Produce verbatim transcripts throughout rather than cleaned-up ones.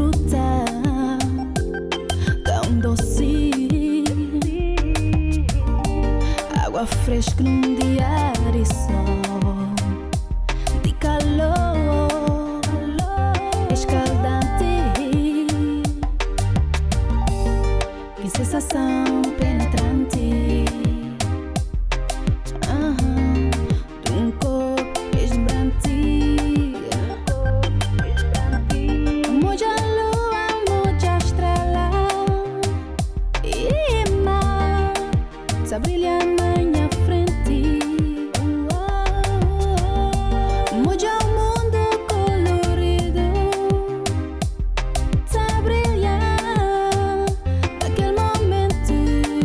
fruta tão doce, água fresca num dia de sol, de calor escaldante, que sensação penetrante. Aham, de um corpo exuberante. Muita lua, muita estrela e mar tá brilhando na minha frente. Muda o mundo colorido, tá brilhando naquele momento.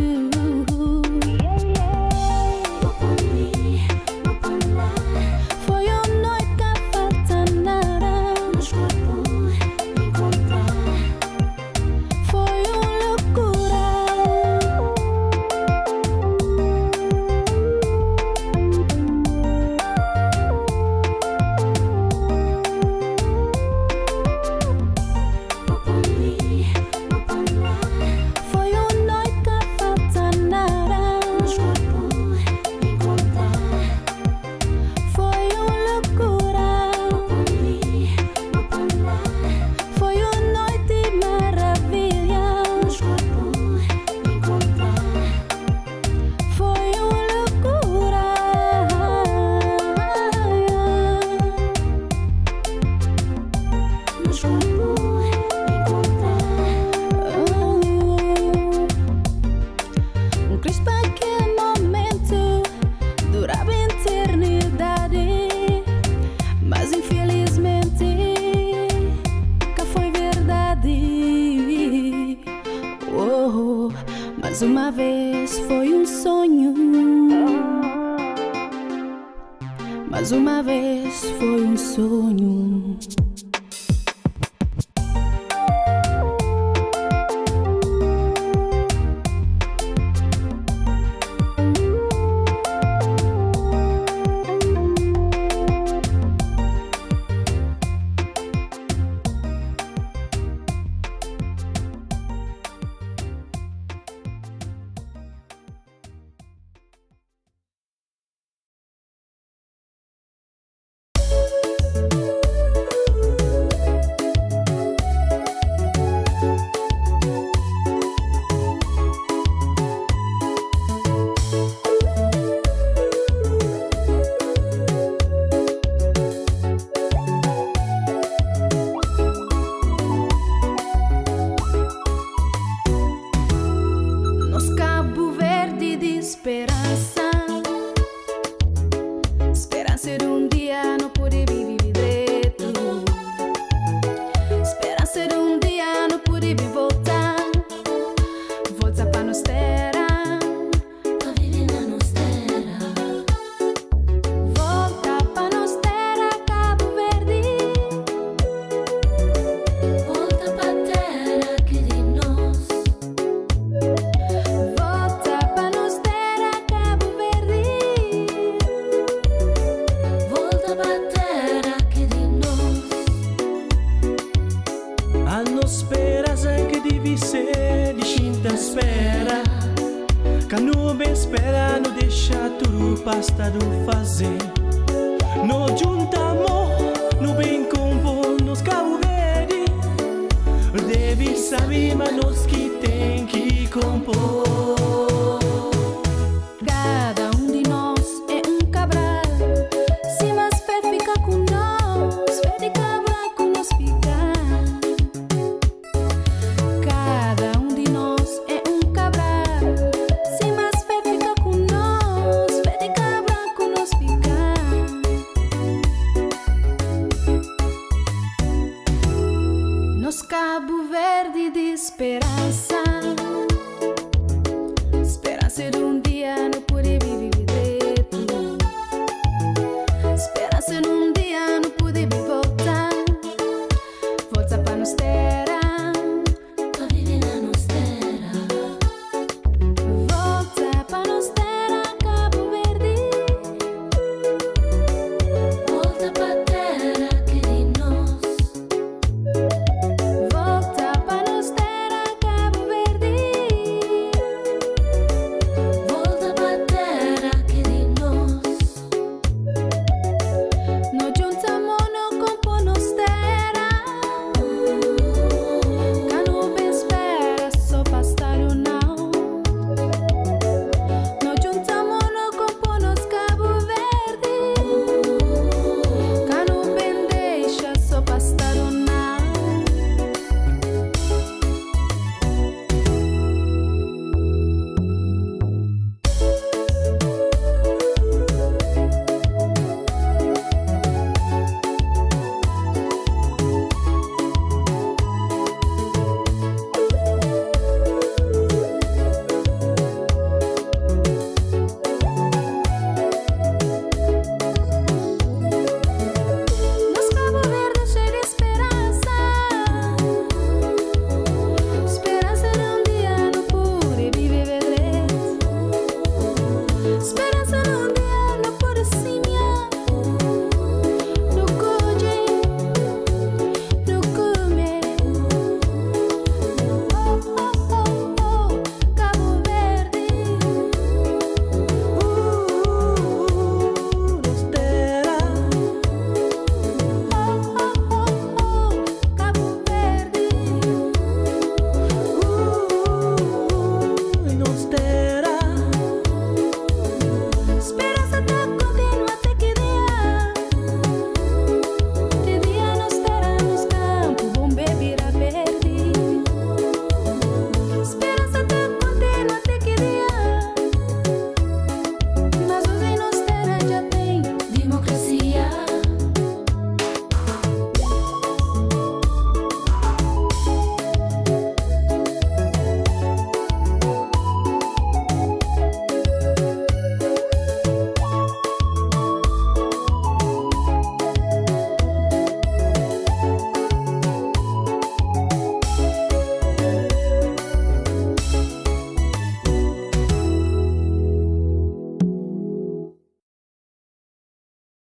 Foi uma noite que falta nada nos corpos encontrar. Foi uma loucura. Foi uma noite que falta nada nos corpos encontrar. Foi uma loucura. Foi uma noite maravilha nos corpos encontrar. Foi uma loucura. Nos corpos encontrar. Um crispa aquele momento durava eternidade, mas infelizmente que foi verdade. Oh, mais uma vez foi um sonho. Mais uma vez foi um sonho. Nos Cabo Verde de esperança, esperança de um dia não poder viver direito, esperança de um dia não poder voltar, voltar para nos terra, tá vivendo nos terra, volta para nos terra, Cabo Verde, volta para terra que de nós. Volta para nos terra, Cabo Verde. Volta para terra que de nós. A nos esperança que deve ser distinta espera. Que não bem espera, não deixa tudo pasta do fazer. Não juntamos, não bem compor nos Cabo Verde. Deve saber, mas nós que tem que compor. Cada um de nós é um cabral. Se mais fé fica com nós, fé de cabral com nós fica. Cada um de nós é um cabral. Se mais fé fica com nós, fé de cabral com nós fica. Nos Cabo Verde de esperança.